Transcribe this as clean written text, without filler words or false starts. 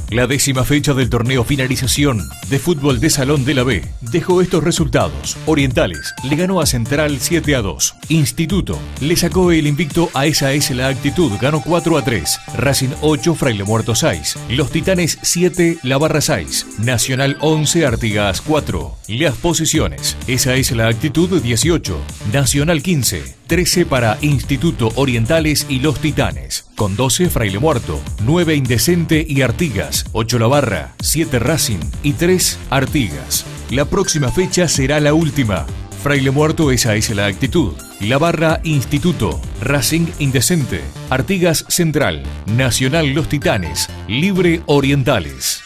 La 10ª fecha del torneo finalización de fútbol de salón de la B dejó estos resultados. Orientales le ganó a Central 7-2. Instituto le sacó el invicto a Esa es la actitud, ganó 4-3. Racing 8, Fraile Muerto 6. Los Titanes 7, La Barra 6. Nacional 11, Artigas 4. Las posiciones: Esa es la actitud 18, Nacional 15, 13 para Instituto, Orientales y Los Titanes, con 12 Fraile Muerto, 9 Indecente y Artigas, 8 La Barra, 7 Racing y 3 Artigas. La próxima fecha será la última. Fraile Muerto, Esa es la actitud. La Barra, Instituto. Racing, Indecente. Artigas, Central. Nacional, Los Titanes. Libre, Orientales.